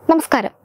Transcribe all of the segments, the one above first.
നമസ്കാരം.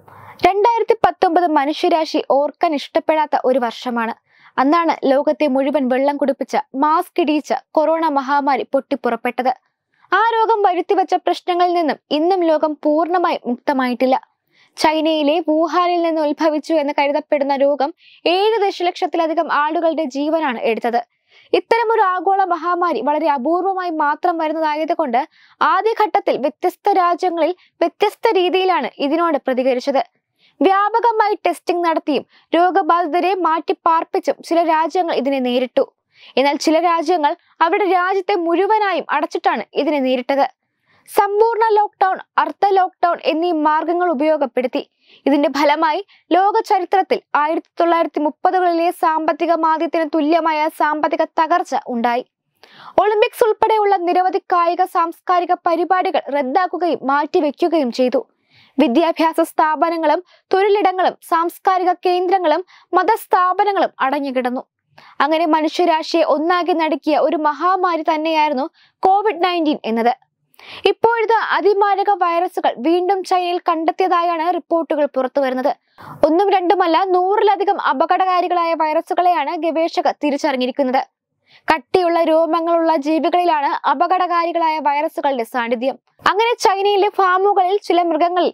2019 മനുഷ്യരാശി ഓർക്കാൻ ഇഷ്ടപ്പെടാത്ത ഒരു വർഷമാണ്. അന്നാണ് ലോകത്തെ മുഴുവൻ വെള്ളം കുടിപ്പിച്ച മാസ്ക് ഇടിയിച്ച കൊറോണ മഹാമാരി പൊട്ടിപ്പുറപ്പെട്ടത്. ആ രോഗം വരുത്തിവെച്ച പ്രശ്നങ്ങളിൽ നിന്നും ഇന്നും ലോകം പൂർണ്ണമായി മുക്തമായിട്ടില്ല. ചൈനയിലെ വുഹാനിൽ നിന്ന് ഉത്ഭവിച്ചു എന്ന് കരുതപ്പെടുന്ന രോഗം 7 ദശലക്ഷത്തിലധികം ആളുകളുടെ ജീവനാണ് എടുത്തത്. ഇത്തരമൊരു ആഗോള മഹാമാരി വളരെ അപൂർവമായി മാത്രം വരുന്നതായതുകൊണ്ട് ആദ്യഘട്ടത്തിൽ വ്യത്യസ്ത രാജ്യങ്ങളിൽ വ്യത്യസ്ത രീതിയിലാണ് ഇതിനോട് പ്രതികരിച്ചത്. വ്യാപകമായി ടെസ്റ്റിംഗ് നടത്തിയും രോഗബാധിതരെ മാറ്റിപ്പാർപ്പിച്ചും ചില രാജ്യങ്ങൾ ഇതിനെ നേരിട്ടു. എന്നാൽ ചില രാജ്യങ്ങൾ അവരുടെ രാജ്യത്തെ മുഴുവനായും അടച്ചിട്ടാണ് ഇതിനെ നേരിട്ടത്. സമ്പൂർണ്ണ ലോക്ക്ഡൌൺ, അർദ്ധ ലോക്ക്ഡൌൺ എന്നീ മാർഗങ്ങൾ ഉപയോഗപ്പെടുത്തി. ഇതിന്റെ ഫലമായി ലോക ചരിത്രത്തിൽ 1930കളിലെ സാമ്പത്തിക മാന്ദ്യത്തിന് തുല്യമായ സാമ്പത്തിക തകർച്ച ഉണ്ടായി. ഒളിമ്പിക്സ് ഉൾപ്പെടെയുള്ള നിരവധി കായിക സാംസ്കാരിക പരിപാടികൾ റദ്ദാക്കുകയും മാറ്റിവെക്കുകയും ചെയ്തു. വിദ്യാഭ്യാസ സ്ഥാപനങ്ങളും തൊഴിലിടങ്ങളും സാംസ്കാരിക കേന്ദ്രങ്ങളും മതസ്ഥാപനങ്ങളും അടഞ്ഞുകിടന്നു. അങ്ങനെ മനുഷ്യരാശിയെ ഒന്നാകെ നടുക്കിയ ഒരു മഹാമാരി തന്നെയായിരുന്നു COVID-19 എന്നത്. ഇപ്പോഴത്തെ അതിമാരക വൈറസുകൾ വീണ്ടും ചൈനയിൽ കണ്ടെത്തിയതായാണ് റിപ്പോർട്ടുകൾ പുറത്തുവരുന്നത്. ഒന്നും രണ്ടുമല്ല, 100-ലധികം അപകടകാരികളായ വൈറസുകളെയാണ് ഗവേഷകർ തിരിച്ചറിഞ്ഞിരിക്കുന്നത്. കട്ടിയുള്ള രോമങ്ങളുള്ള ജീവികളിലാണ് അപകടകാരികളായ വൈറസുകളുടെ സാന്നിധ്യം. അങ്ങനെ ചൈനയിലെ ഫാമുകളിൽ ചില മൃഗങ്ങളിൽ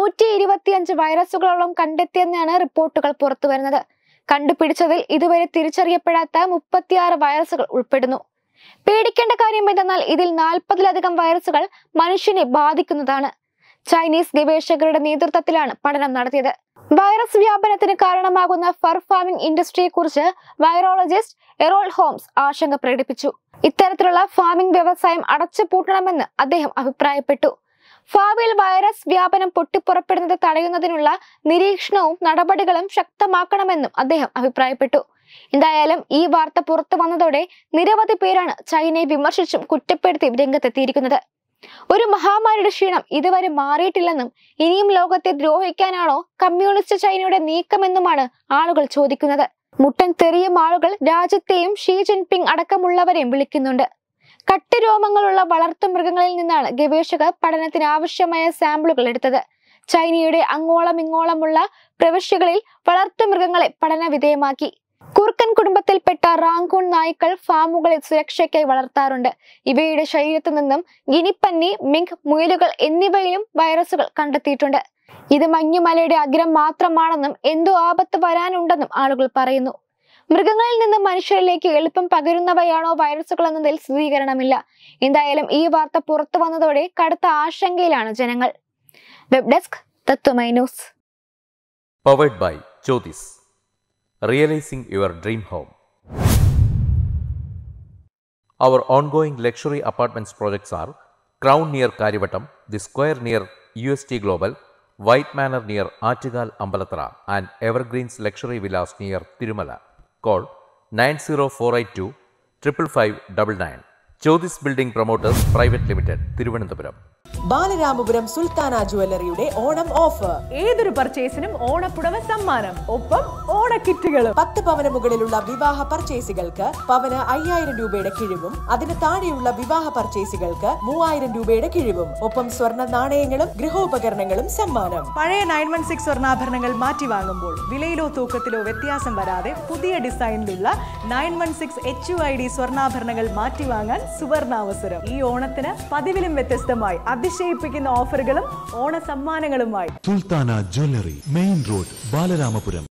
125 വൈറസുകളോളം കണ്ടെത്തിയെന്നാണ് റിപ്പോർട്ടുകൾ പുറത്തുവരുന്നത്. കണ്ടുപിടിച്ചതിൽ ഇതുവരെ തിരിച്ചറിയപ്പെടാത്ത 36 വൈറസുകൾ ഉൾപ്പെടുന്നു. പേടിക്കേണ്ട കാര്യം എന്തെന്നാൽ ഇതിൽ 40-ലധികം വൈറസുകൾ മനുഷ്യനെ ബാധിക്കുന്നതാണ്. ചൈനീസ് ഗവേഷകരുടെ നേതൃത്വത്തിലാണ് പഠനം നടത്തിയത്. വൈറസ് വ്യാപനത്തിന് കാരണമാകുന്ന ഫർ ഫാമിംഗ് ഇൻഡസ്ട്രിയെ കുറിച്ച് വൈറോളജിസ്റ്റ് എറോൾ ഹോംസ് ആശങ്ക പ്രകടിപ്പിച്ചു. ഇത്തരത്തിലുള്ള ഫാമിംഗ് വ്യവസായം അടച്ചുപൂട്ടണമെന്ന് അദ്ദേഹം അഭിപ്രായപ്പെട്ടു. ഭാവിയിൽ വൈറസ് വ്യാപനം പൊട്ടിപ്പുറപ്പെടുന്നത് തടയുന്നതിനുള്ള നിരീക്ഷണവും നടപടികളും ശക്തമാക്കണമെന്നും അദ്ദേഹം അഭിപ്രായപ്പെട്ടു. എന്തായാലും ഈ വാർത്ത പുറത്തു വന്നതോടെ നിരവധി പേരാണ് ചൈനയെ വിമർശിച്ചും കുറ്റപ്പെടുത്തിയും രംഗത്തെത്തിയിരിക്കുന്നത്. ഒരു മഹാമാരിയുടെ ക്ഷീണം ഇതുവരെ മാറിയിട്ടില്ലെന്നും ഇനിയും ലോകത്തെ ദ്രോഹിക്കാനാണോ കമ്മ്യൂണിസ്റ്റ് ചൈനയുടെ നീക്കമെന്നുമാണ് ആളുകൾ ചോദിക്കുന്നത്. മുട്ടൻ തെറിയും ആളുകൾ രാജ്യത്തെയും ഷീ ജിൻപിങ് അടക്കമുള്ളവരെയും വിളിക്കുന്നുണ്ട്. കട്ടിരോമങ്ങളുള്ള വളർത്തുമൃഗങ്ങളിൽ നിന്നാണ് ഗവേഷകർ പഠനത്തിന് ആവശ്യമായ സാമ്പിളുകൾ എടുത്തത്. ചൈനയുടെ അങ്ങോളം ഇങ്ങോളമുള്ള പ്രവിശ്യകളിൽ വളർത്തുമൃഗങ്ങളെ പഠന വിധേയമാക്കി. കുറുക്കൻ കുടുംബത്തിൽപ്പെട്ട റാങ്കൂൺ നായ്ക്കൾ ഫാമുകളിൽ സുരക്ഷയ്ക്കായി വളർത്താറുണ്ട്. ഇവയുടെ ശരീരത്തു നിന്നും ഗിനിപ്പന്നി, മിങ്ക്, മുയലുകൾ എന്നിവയിലും വൈറസുകൾ കണ്ടെത്തിയിട്ടുണ്ട്. ഇത് മഞ്ഞുമലയുടെ അഗ്രം മാത്രമാണെന്നും എന്തോ ആപത്ത് വരാനുണ്ടെന്നും ആളുകൾ പറയുന്നു. മൃഗങ്ങളിൽ നിന്ന് മനുഷ്യരിലേക്ക് എളുപ്പം പകരുന്നവയാണോ വൈറസുകൾ എന്നതിൽ സ്ഥിരീകരണമില്ല. എന്തായാലും ഈ വാർത്ത പുറത്തു വന്നതോടെ കടുത്ത ആശങ്കയിലാണ് ജനങ്ങൾ. Web desk Tatwamayi news. Powered by Jyotis. Realizing your dream home. Our ongoing luxury apartments projects are Crown near Karivattam, The Square near UST Global, White Manor near Aattugal Ambalathara, and Evergreens Luxury Villas near Tirumala. Call 90482 55599. Jyotis Building Promoters Private Limited, Thiruvananthapuram. Balaramapuram Sulthana ജുവല്ലറിയുടെ Onam offer. ഏതൊരു പർച്ചേസിനും ഓണപ്പുടവ സമ്മാനം, ഒപ്പം ഓണക്കിറ്റുകളും. 10 പവന് മുകളിലുള്ള വിവാഹ പർച്ചേസുകൾക്ക് പവന് 5000 രൂപയുടെ കിഴിവും, അതിന് താഴെയുള്ള വിവാഹ പർച്ചേസുകൾക്ക് 3000 രൂപയുടെ കിഴിവും, ഒപ്പം സ്വർണ്ണ നാണയങ്ങളും ഗൃഹോപകരണങ്ങളും സമ്മാനം. പഴയ 916 സ്വർണ്ണാഭരണങ്ങൾ മാറ്റി വാങ്ങുമ്പോൾ വിലയിലോ തൂക്കത്തിലോ വ്യത്യാസം വരാതെ പുതിയ ഡിസൈനിലുള്ള 916 HUID സ്വർണ്ണാഭരണങ്ങൾ മാറ്റി വാങ്ങാൻ സുവർണാവസരം. ഈ ഓണത്തിന് പതിവിലും വ്യത്യസ്തമായി അതിശയിപ്പിക്കുന്ന ഓഫറുകളും ഓണ സമ്മാനങ്ങളുമായി Sulthana jewellery, main road, Balaramapuram.